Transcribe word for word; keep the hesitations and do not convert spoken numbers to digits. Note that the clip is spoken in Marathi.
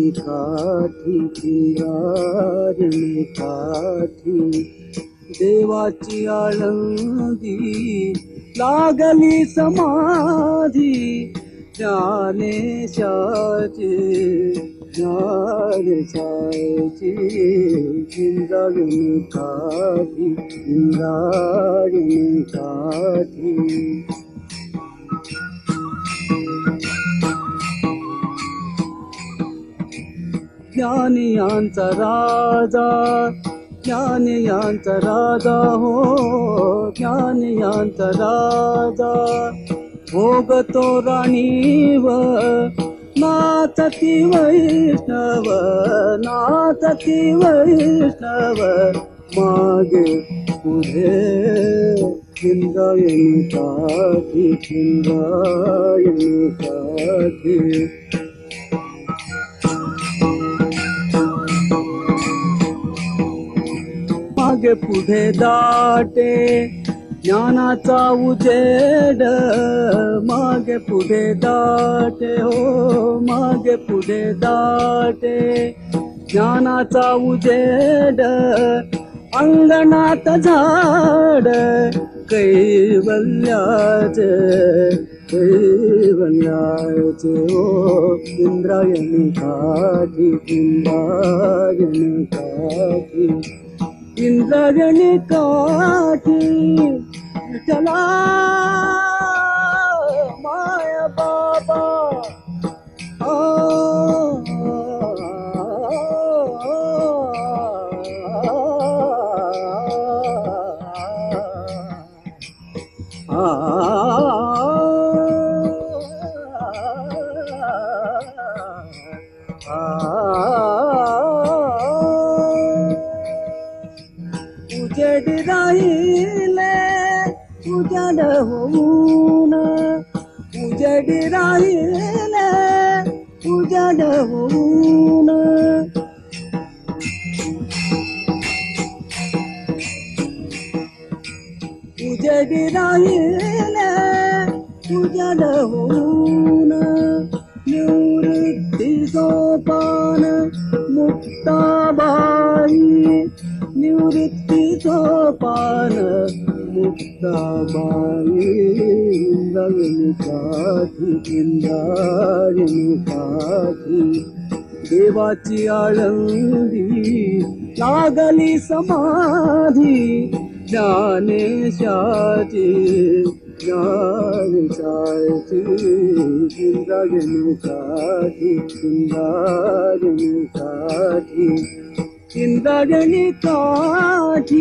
काठी इंद्रायणी काठी देवाची आळंदी लागली समाधी ज्ञानेशाची ज्ञानेशाची इंद्रायणी काठी इंद्रायणी काठी ज्ञानियांचा राजा ज्ञानियांचा राजा हो ज्ञानियांचा राजा भोगतो राणीव नाचती वैष्णव नाचती वैष्णव मागे पुढे इंद्रायणी काठी इंद्रायणी काठी मागे पुढे दाटे ज्ञानाचा उजेड मागे पुढे दाटे हो मागे पुढे दाटे ज्ञानाचा उजेड अंगणात झाड कैवल्याचे कैवल्याचे ओ इंद्रायणी काठी इंद्रायणी काठी इंद्रायणी काठी विठ्ठला माया बाबा आ, आ, आ, आ, उजेड राहिले उजाड होऊन उजेड राहिले उजाड होऊन उजेड राहिले उजाड होऊन निवृत्ती सोपान मुक्ताबाई निवृत्ती सोपान मुक्ताबाई इंद्रायणी काठी इंद्रायणी काठी देवाची आळंदी लागली समाधी ज्ञानेशाची ज्ञानेशाची इंद्रायणी काठी इंद्रायणी काठी इंद्रायणी काठी